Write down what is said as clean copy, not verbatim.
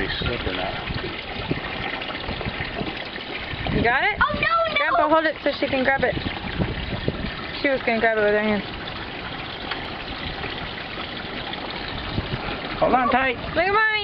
be slipping out. You got it? Oh, no! Grandpa, hold it so she can grab it. She was going to grab it with her hand. Hold on tight. Look at mommy.